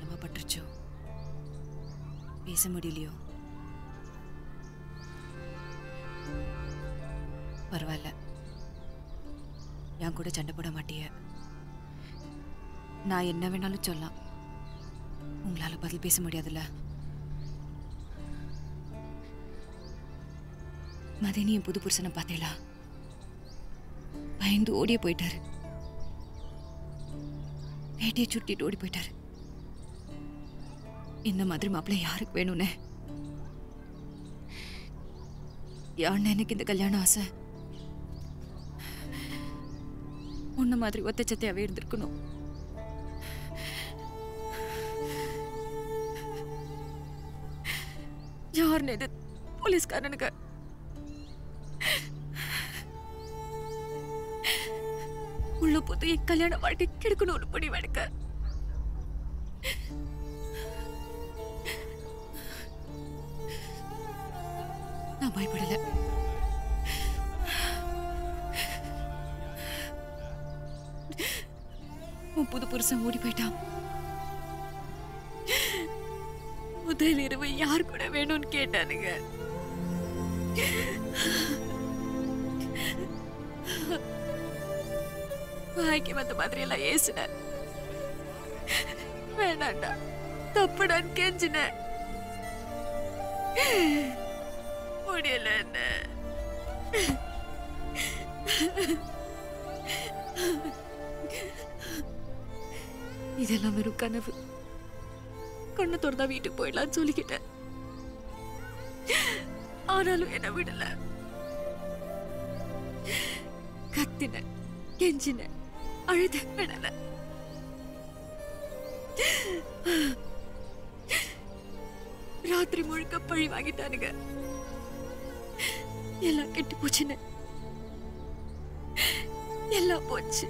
பலமா பட்டுருச்சோ, பேச முடியலையோ? பரவாயில்ல, என் கூட சண்டை போட மாட்டிய. நான் என்ன வேணாலும் சொல்லலாம், உங்களால பதில் பேச முடியாதுல்ல. மதினி என் புது புருஷனை பார்த்தேலா, பயந்து ஓடியே போயிட்டாரு. வேட்டியை சுட்டிட்டு ஓடி போயிட்டாரு. இந்த மாதிரி மாப்பிள்ளை யாருக்கு வேணும்னு யாருன்னு எனக்கு இந்த கல்யாணம் ஆசை. உன்ன மாதிரி ஒத்த சத்தையாவே இருந்திருக்கணும். யாருன்னு இது போலீஸ்காரனுக்கு உள்ள போது என் கல்யாண வாழ்க்கை கெடுக்கணும்னு முடிவு எடுக்க நான் பயப்படல. உன் புது புருஷன் ஓடி போயிட்டான். முதல் இரவு யார் கூட வேணும்னு கேட்டானுங்க. வாய்க்கு வந்த மாதிரி எல்லாம் ஏசுன. வேணாண்டா, தப்புடான்னு கெஞ்சின. முடியல. என்ன இதெல்லாம் வெறும் கனவு. கண்ணு திறந்தா வீட்டுக்கு போயிடலான்னு சொல்லிக்கிட்டேன். ஆனாலும் என்ன விடல. கத்தின, கெஞ்சின, அழுத, விடல. ராத்திரி முழுக்க பழி வாங்கிட்டானுங்க. எல்லாம் கெட்டு போச்சுன்னு எல்லாம் போச்சு.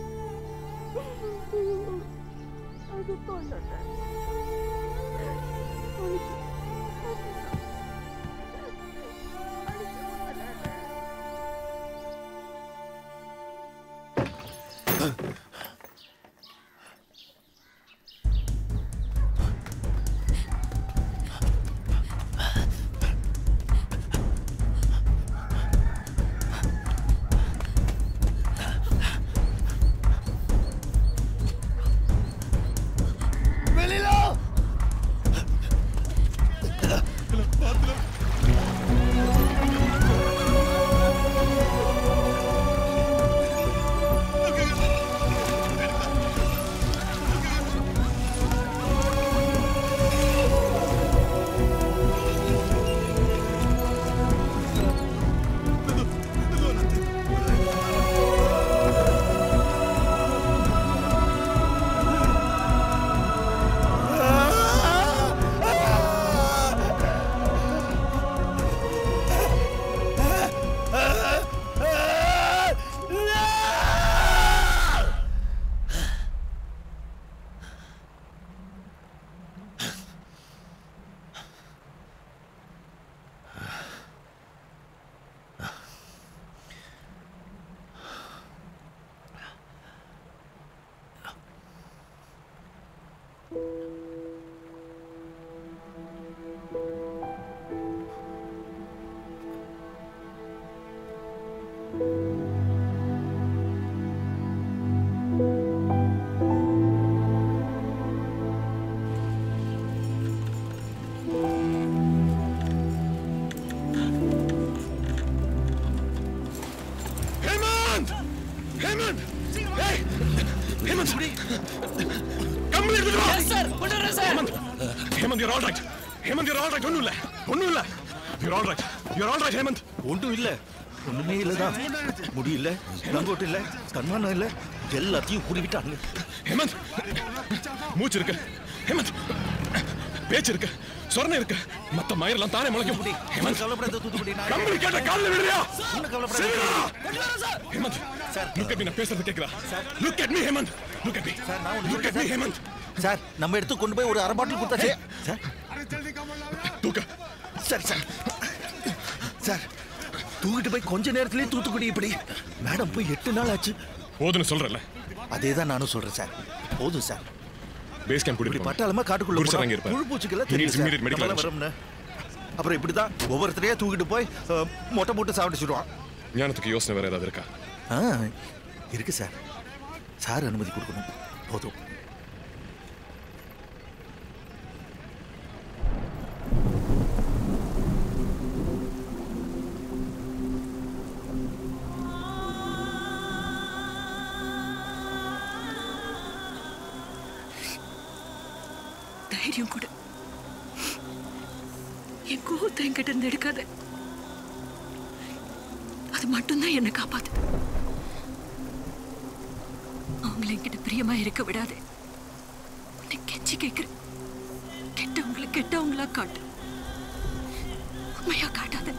Hemant, you're all right. Hemant, you're all right. ஒண்ணும் இல்ல. ஒண்ணும் இல்ல. You're all right. You're all right, Hemant. ஒண்ணும் இல்ல. ஒண்ணுமே இல்லதான். முடி இல்ல, நங்கோட்டு இல்ல, கண்மானம் இல்ல, எல்லாத்தையும் புடிவிட்டாங்க. ஹேமந்த், மூச்சு இருக்கு. ஹேமந்த், பேச்சு இருக்கு. சொரணை இருக்கு. மத்த மயிரெல்லாம் தானே முளைக்கும். ஹேமந்த், கவலைப்படாத தூத்துக்குடி. கம்பளி கேட்ட கால்ல விடுறியா? ஒண்ணும் கவலைப்படாத. Hemant, sir, look at me, நான் பேசுறது கேக்குதா? Look at me, Hemant. Look at me. Sir, நான் ஒண்ணு Look at me, Hemant. Sir, நம்ம எடுத்து கொண்டு போய் ஒரு அரை பாட்டில் கொடுத்தாச்சு. சார், தூக்க. Sir, sir. சார், தூக்கிட்டு போய் கொஞ்ச நேரத்திலேயே தூத்துக்குடி இப்படி. மேடம் போய் 8 நாள் ஆச்சு. போதுன்னு சொல்றல. அதேதான் நானும் சொல்றேன் சார். போதும் சார். பேஸ் கேம்ப் இப்படி கூட்டிட்டு பட்டாளமா காட்டுக்குள்ள குருசார் அங்க இருப்பாரு. புழு பூச்சிக்கெல்லாம் He needs தெரியும் immediate medical சார். attention. வரம்னு. அப்புறம் இப்படிதான் ஒவ்வொருத்தரையா தூக்கிட்டு போய் மொட்டை போட்டு சாப்பிட்டுச்சுடுவான். ஞானத்துக்கு யோசனை வேற ஏதாவது இருக்கா? இருக்கு சார். சார் அனுமதி கொடுக்கணும் போதும். தைரியம் கொடு. என் கோவத்தை என்கிட்ட இருந்து எடுக்காத. அது மட்டும்தான் என்னை காப்பாத்து. அவங்களை என்கிட்ட பிரியமா இருக்க விடாது. உன்னை கெஞ்சி கேட்கிறேன். கெட்டவங்களை கெட்டவங்களா காட்டு. உண்மையா காட்டாத.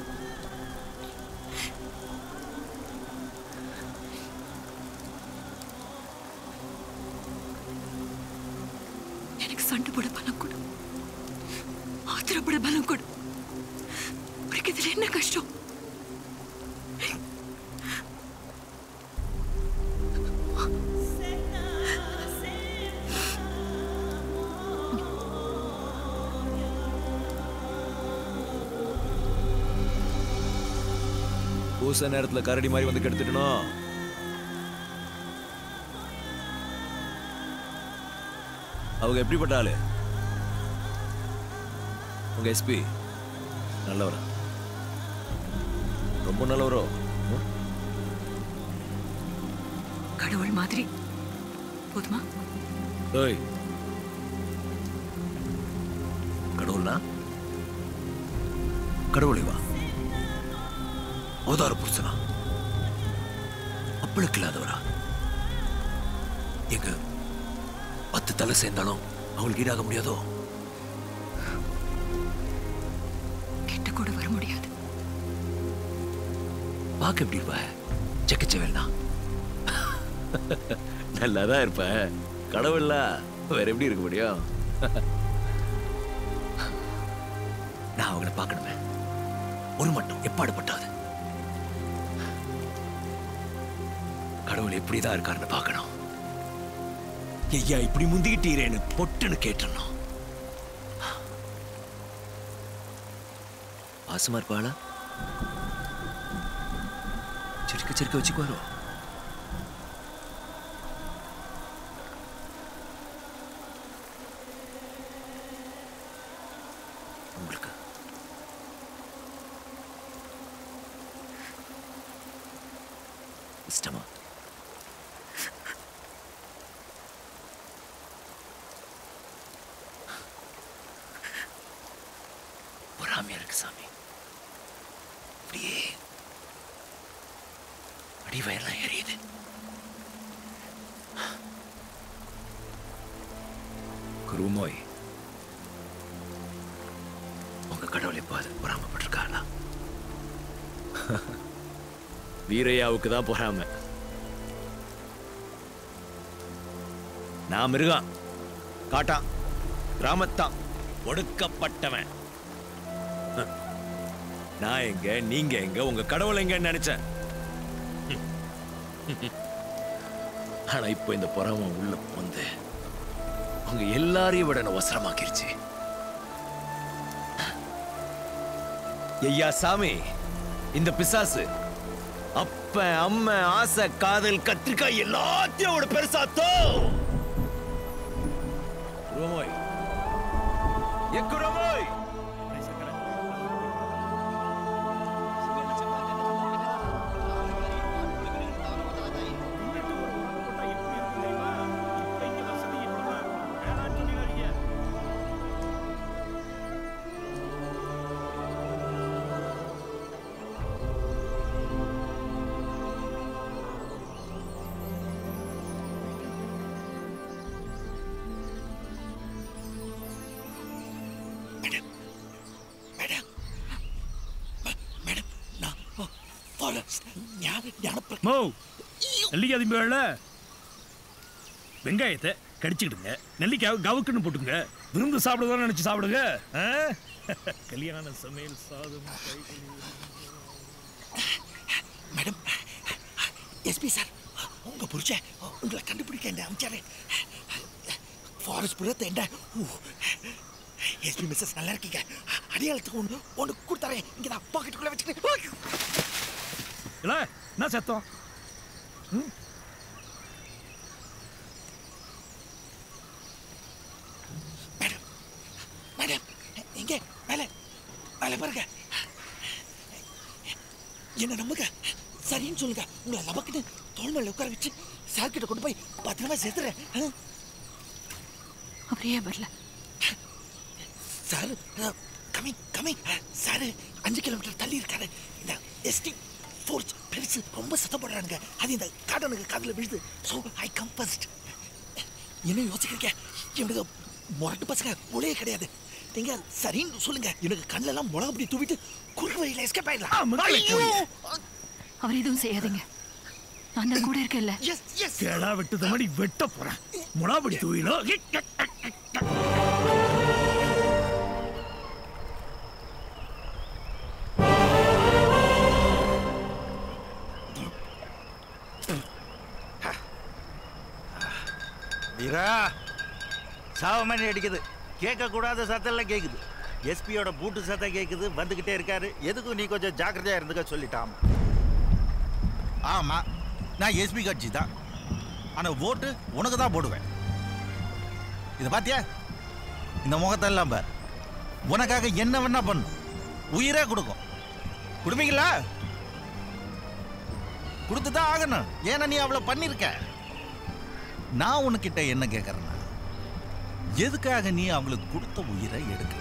எனக்கு சண்டை போட பலம் கொடு. ஆத்திரப்பட பலம் கொடு. உனக்கு இதுல என்ன கஷ்டம்? பூச நேரத்துல கரடி மாதிரி வந்து கெடுத்துட்டணும். அவங்க எப்படிப்பட்ட ஆளு? உங்க எஸ்பி நல்லவரா? ரொம்ப நல்லவரோ? கடவுள் மாதிரி போதுமா? ஏய், கடவுள்னா கடவுளை வா அவதார புருஷனா? அப்பளுக்கு இல்லாதவரா? எங்க 10 தலை சேர்ந்தாலும் அவங்களுக்கு ஈடாக முடியாதோ? கிட்ட கூட வர முடியாது. பார்க்க எப்படி இருப்ப? செக்கச்சவேல்னா நல்லாதான் இருப்ப. கடவுள்ல வேற எப்படி இருக்க முடியும்? நான் அவங்கள பார்க்கணுமே. ஒரு மட்டும் எப்பாடுபட்டாது கடவுள் எப்படிதான் இருக்காருன்னு பார்க்கணும். ஐயா இப்படி முந்திக்கிட்டீரேன்னு பொட்டுன்னு கேட்டணும். பாசமா இருப்பாளா? சிரிக்க சிரிக்க வச்சுக்குவாரோ? உங்களுக்கு இஷ்டமா? பொறாமையா இருக்கு சாமி. அப்படியே அடிவயெல்லாம் எரியுது. குருமோய், உங்க கடவுள் எப்பாவது பொறாமப்பட்டிருக்காங்களா? வீரையாவுக்கு தான் பொறாம. நான் மிருகம், காட்டான், கிராமத்தான், ஒடுக்கப்பட்டவன். நான் எங்க, நீங்க எங்க, உங்க கடவுள் எங்கன்னு நினைச்சேன். ஆனா இப்போ இந்த பொறாம உள்ள வந்து அவங்க எல்லாரையும் விட அவசரமாக்கிருச்சு. ஐயா சாமி, இந்த பிசாசு அப்ப அம்மா ஆசை காதல் கத்திரிக்காய் எல்லாத்தையும் அவட பெருசாத்தோ. ரோமோய், எக்குரோமோய், நெல்லிக்காய் திம்பல வெங்காயத்தை கடிச்சுக்கிடுங்க. நெல்லிக்காய் கவுக்குன்னு போட்டுங்க. விருந்து சாப்பிடுறதா நினைச்சு சாப்பிடுங்க. கல்யாண சமையல் சாதம். மேடம், எஸ்பி சார், உங்க புருஷன் உங்களை கண்டுபிடிக்க அமைச்சாரு. ஃபாரஸ்ட் புற தேண்ட எஸ்பி மிஸ்ஸஸ் நல்லா இருக்கீங்க அடையாளத்துக்கு ஒன்று கொடுத்தாரேன் இங்கே நான் பாக்கெட்டுக்குள்ளே வச்சுக்கிறேன் இல்லை என்ன சத்தம் மேடம் மேடம் இங்கே மேலே மேலே பாருங்க என்ன நம்புங்க சரின்னு சொல்லுங்க உங்களை நமக்குன்னு தோல் மேல உட்கார வச்சு சார் கிட்ட கொண்டு போய் பத்திரமா சேர்த்துறேன் அவரே வரல சார் கமிங் சார் 5 கிலோமீட்டர் தள்ளி இருக்காரு இந்த எஸ்டி ஃபோர்ஸ் பெருசு ரொம்ப சத்தம் போடுறானுங்க அது இந்த காட்டனுக்கு காதில் விழுது ஸோ ஐ கம் ஃபர்ஸ்ட் என்ன யோசிக்கிறீங்க இவனுக்கு முரட்டு பசங்க ஒளே கிடையாது நீங்க சரின்னு சொல்லுங்க எனக்கு கண்ணெல்லாம் முளை அப்படி தூவிட்டு குறுக்கு வழியில் எஸ்கேப் ஆயிடலாம் அவர் எதுவும் செய்யாதீங்க நான் தான் கூட இருக்கேன்ல கேடா வெட்டுத மாதிரி வெட்ட போறேன் முளாபடி தூயிலோ வீரா சாவ மணி அடிக்குது கேட்கக்கூடாத சத்தெல்லாம் கேட்குது எஸ்பியோட பூட்டு சத்தம் கேட்குது வந்துக்கிட்டே இருக்காரு எதுக்கும் நீ கொஞ்சம் ஜாக்கிரதையாக இருந்துக்க சொல்லிட்டான் ஆமாம் நான் எஸ்பி கட்சி தான் ஆனால் ஓட்டு உனக்கு தான் போடுவேன் இதை பார்த்தியா இந்த முகத்தெல்லாம் பார் உனக்காக என்ன வேணா பண்ணும் உயிரே கொடுக்கும் கொடுப்பீங்களா கொடுத்து தான் ஆகணும் ஏன்னா நீ அவ்வளோ பண்ணியிருக்க நான் உனக்கிட்ட என்ன கேட்கறேன்னா எதுக்காக நீ அவங்களுக்கு கொடுத்த உயிரை எடுக்கணும்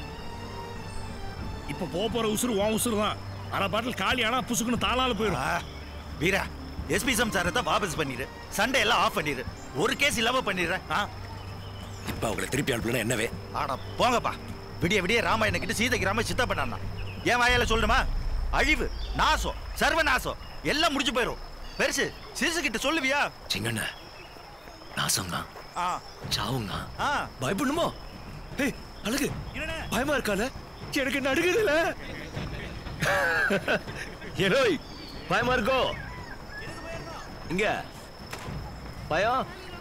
இப்ப போற உசுறு உன் உசுறு தான் அரை பாட்டில் காலி ஆனா புசுக்குன்னு தாளால போயிடும் வீரா எஸ்பி சம்சாரத்தை வாபஸ் பண்ணிடு சண்டே எல்லாம் ஆஃப் பண்ணிடு ஒரு கேஸ் இல்லாம பண்ணிடுறேன் இப்ப அவங்களை திருப்பி அனுப்பலாம் என்னவே ஆனா போங்கப்பா விடிய விடிய ராமாயண கிட்ட சீதைக்கு ராம சித்த பண்ணான் ஏன் வாயால சொல்லுமா அழிவு நாசம் சர்வநாசம் எல்லாம் முடிஞ்சு போயிடும் பெருசு சிறுசு கிட்ட சொல்லுவியா சிங்கண்ண நாசங்க சாவுங்க பயப்படணுமோ ஏய் அழகு பயமா இருக்கால எனக்கு நடுங்குதுல ஏய் பயமா இருக்கோ இங்க பயம்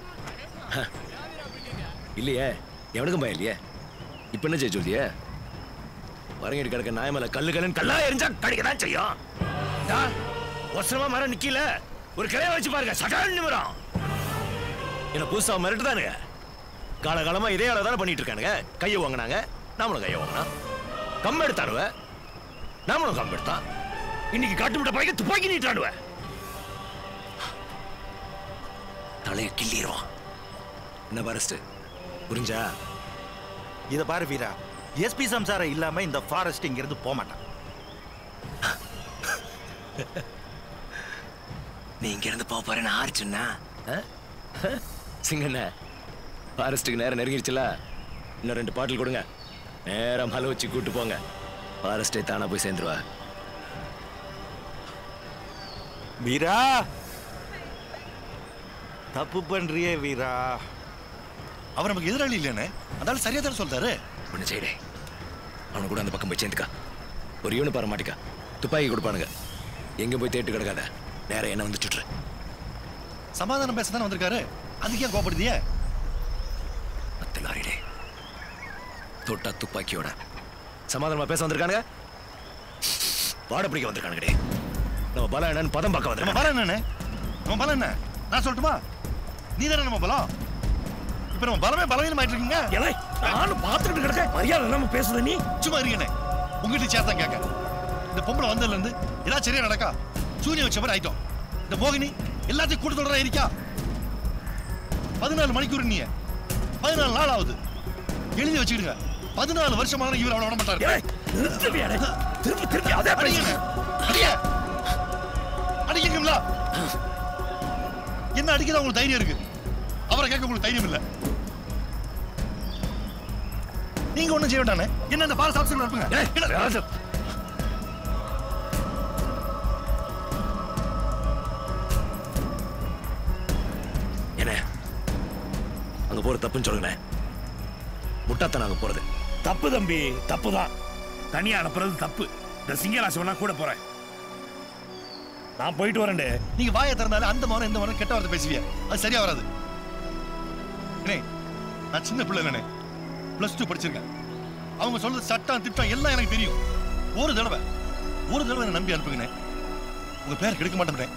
இல்லையே எவனுக்கும் பயம் இல்லையே இப்ப என்ன செய்ய சொல்லிய வரங்கிட்டு கிடக்க நாய மேல கல்லு கல்லா எரிஞ்சா கடிக்கதான் செய்யும் வருஷமா மரம் நிக்கல ஒரு கிளைய வச்சு பாருங்க சட்டால் நிமிரம் என்ன புதுசா மிரட்டுதானுங்க காலகாலமா இதே அளவு தானே பண்ணிட்டு இருக்கானுங்க கையை வாங்கினாங்க நாமளும் கையை வாங்கினா கம் எடுத்தானுவ நாமளும் கம் எடுத்தான் இன்னைக்கு காட்டு விட்ட பையன் துப்பாக்கி நீட்டானுவ தலையை கிள்ளிடுவான் என்ன பாரஸ்ட் புரிஞ்சா இத பாரு வீரா எஸ்பி சம்சாரம் இல்லாம இந்த ஃபாரஸ்ட் இங்க இருந்து போக மாட்டான் நீ இங்க இருந்து போக போறேன்னு ஆரிச்சுன்னா சிங்கண்ண ஃபாரஸ்ட்டுக்கு நேரம் நெருங்கிடுச்சுல இன்னும் 2 பாட்டில் கொடுங்க நேரம் மலை வச்சு கூட்டு போங்க ஃபாரஸ்டே தானா போய் சேர்ந்துருவா வீரா தப்பு பண்றியே வீரா அவர் நமக்கு எதிராளி இல்லைன்னு அதால சரியா தானே சொல்றாரு ஒண்ணு செய்டே அவனை கூட அந்த பக்கம் போய் சேர்ந்துக்கா ஒரு யூனி பார மாட்டிக்கா துப்பாக்கி கொடுப்பானுங்க எங்க போய் தேட்டு கிடக்காத நேரம் என்ன வந்து சுட்டுரு சமாதானம் பேச தானே வந்திருக்காரு அதுக்கு ஏன் கோபப்படுதியே மத்த லாரிடே தொட்டா துப்பாக்கியோட சமாதானமா பேச வந்திருக்கானுங்க வாட பிடிக்க வந்திருக்கானுங்கடே நம்ம பலம் என்னன்னு பதம் பார்க்க நம்ம வந்திருக்காங்க பலம் என்னன்னு நம்ம பலம் என்ன நான் சொல்லட்டுமா நீ தானே நம்ம பலம் இப்ப நம்ம பலமே பலவீனமாயிட்டு இருக்கீங்க ஏலே நானும் பார்த்துட்டு கிடக்கேன் மரியாதை இல்லாம பேசுத நீ சும்மா இருக்கீங்கண்ணே உங்ககிட்ட சேர்த்தான் கேட்க இந்த பொம்பளை வந்ததுல இருந்து ஏதாவது சரியா நடக்கா சூரிய வச்ச மாதிரி ஆயிட்டோம் இந்த மோகினி எல்லாத்தையும் கூட்டு தொடரா இருக்கா 14 மணிக்கூர் நீ 14 நாள் ஆகுது எழுதி வச்சுக்கிடுங்க 14 வருஷமான இவர் அவளை விட மாட்டாரு நிறுத்துவியாடே திருப்பி அதே அடிங்க அடிங்க அடிக்கீங்களா என்ன அடிக்கிறதா உங்களுக்கு தைரியம் இருக்கு அவரை கேட்க உங்களுக்கு தைரியம் இல்ல நீங்க ஒண்ணும் செய்ய வேண்டானே என்ன இந்த பாரஸ் ஆப்ஷன் இருப்பீங்க என்ன அங்க போற தப்புன்னு சொல்லுங்க முட்டாத்தான் அங்க போறது தப்பு தம்பி தப்புதான் தனியா அனுப்புறது தப்பு இந்த சிங்கராசி வேணா கூட போறேன் நான் போயிட்டு வரேன்டே நீங்க வாயை திறந்தாலே அந்த மரம் இந்த மரம் கெட்ட வார்த்தை பேசுவீங்க அது சரியா வராது நான் சின்ன பிள்ளை நானே, +2 படிச்சிருக்கேன். அவங்க சொல்றது சட்டம் திட்டம் எல்லாம் எனக்கு தெரியும். ஒரு தடவை என்ன நம்பி அனுப்புங்கண்ணே. உங்க பேர் கெடுக்க மாட்டேன்.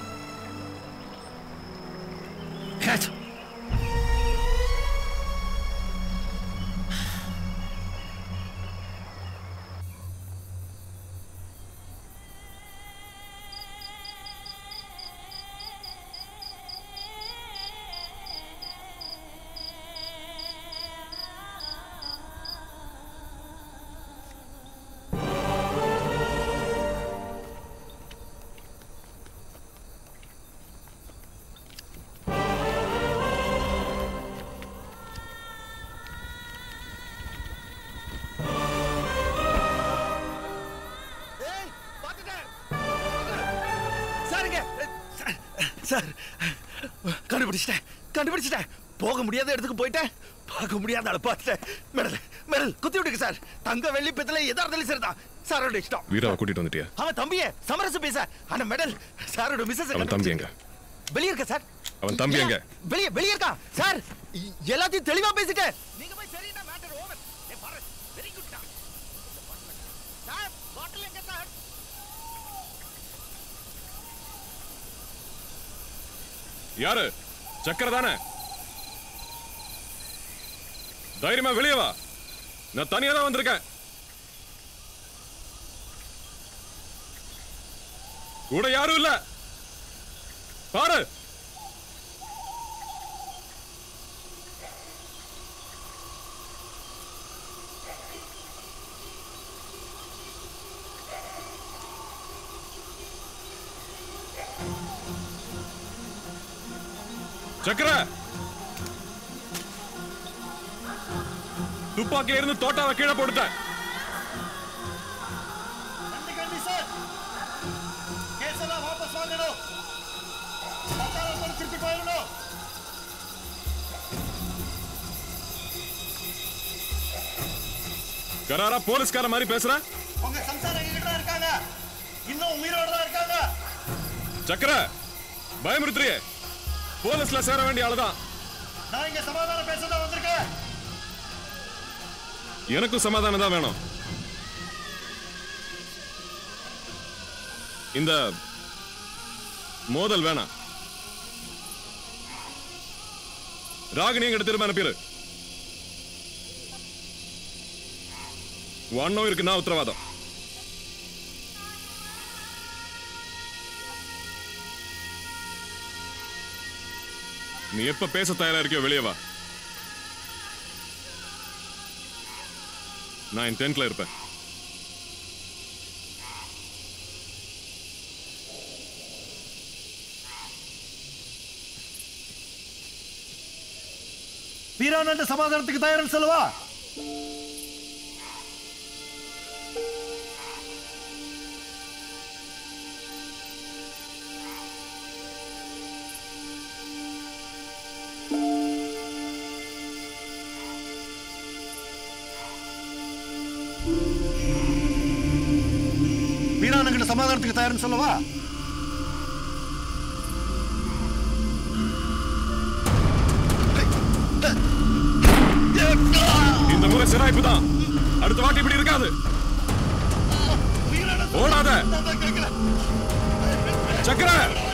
சார், கண்டுபிடிச்சிட்டேன். போக முடியாத இடத்துக்கு போயிட்டேன், பார்க்க முடியாத ஆளை பார்த்துட்டேன். மெடல் குத்தி விட்டுங்க சார். தங்க வெள்ளி பித்தளை எதா இருந்தாலும் சரிதான். சாரோட இஷ்டம். வீராவை கூட்டிட்டு வந்துட்டியா? அவன் தம்பியே சமரசம் பேச. ஆனா மெடல் சாரோட மிஸ்ஸஸ். அவன் தம்பி எங்க? வெளிய இருக்க சார். அவன் தம்பி எங்க? வெளிய இருக்கா சார். எல்லாத்தையும் தெளிவா பேசிட்டேன். நீங்க போய் சரினா மேட்டர் ஓவர். ஏ பாரு, வெரி குட் சார். பாட்டில் எங்க சார்? யாரு? சக்கர தானே? தைரியமா வெளியே வா. நான் தனியா தான் வந்திருக்கேன். கூட யாரும் இல்ல. பாரு. சக்கர, துப்பாக்கில இருந்து தோட்டாவை கீழே போட்டுட்டேன். கராரா போலீஸ்கார மாதிரி பேசுற. உங்க சம்சாரம் எங்க தான் இருக்காங்க? இன்னும் உயிரோட தான் இருக்காங்க. சக்கர, பயமுறுத்துறியே. போலீஸ்ல சேர வேண்டிய ஆளுதான். நான் இங்க சமாதானம் பேசதான் வந்திருக்கேன். எனக்கும் சமாதானம் தான் வேணும். இந்த மோதல் வேணாம். ராகினி எங்கிட்ட திரும்ப அனுப்பிடு. ஒன்னும் இருக்கு நான் உத்தரவாதம். நீ எப்ப பேச தயாரா இருக்கியோ வெளியே வா. நான் என் டென்ட்ல இருப்பேன். வீரானந்த சமாதானத்துக்கு தயார்னு சொல்லுவா. வீரானங்கிட்ட சமாதானத்துக்கு தயார்னு சொல்லவா? இந்த முறை சிராய்ப்பு தான். அடுத்த வாட்டி இப்படி இருக்காது. ஓடாத. சக்கர.